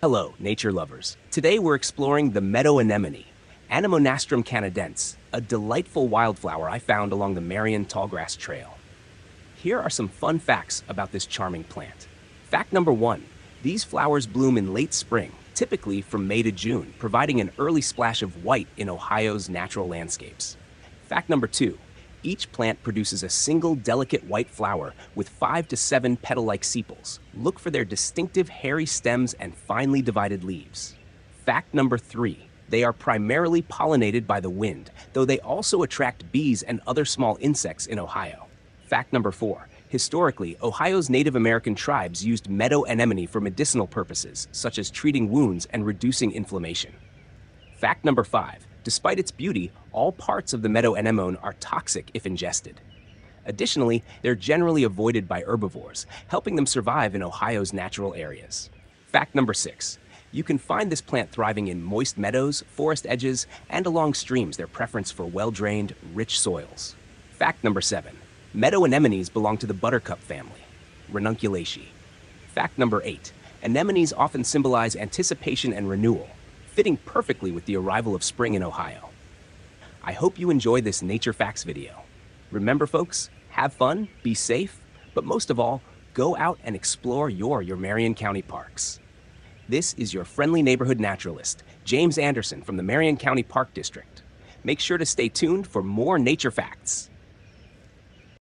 Hello, nature lovers. Today we're exploring the meadow anemone, Anemonastrum canadense, a delightful wildflower I found along the Marion Tallgrass Trail. Here are some fun facts about this charming plant. Fact number 1. These flowers bloom in late spring, typically from May to June, providing an early splash of white in Ohio's natural landscapes. Fact number 2. Each plant produces a single delicate white flower with 5 to 7 petal-like sepals. Look for their distinctive hairy stems and finely divided leaves. Fact number 3. They are primarily pollinated by the wind, though they also attract bees and other small insects in Ohio. Fact number 4. Historically, Ohio's Native American tribes used meadow anemone for medicinal purposes, such as treating wounds and reducing inflammation. Fact number 5. Despite its beauty, all parts of the meadow anemone are toxic if ingested. Additionally, they're generally avoided by herbivores, helping them survive in Ohio's natural areas. Fact number 6. You can find this plant thriving in moist meadows, forest edges, and along streams, their preference for well-drained, rich soils. Fact number 7. Meadow anemones belong to the buttercup family, Ranunculaceae. Fact number 8. Anemones often symbolize anticipation and renewal, fitting perfectly with the arrival of spring in Ohio. I hope you enjoy this Nature Facts video. Remember folks, have fun, be safe, but most of all, go out and explore your Marion County parks. This is your friendly neighborhood naturalist, James Anderson from the Marion County Park District. Make sure to stay tuned for more Nature Facts.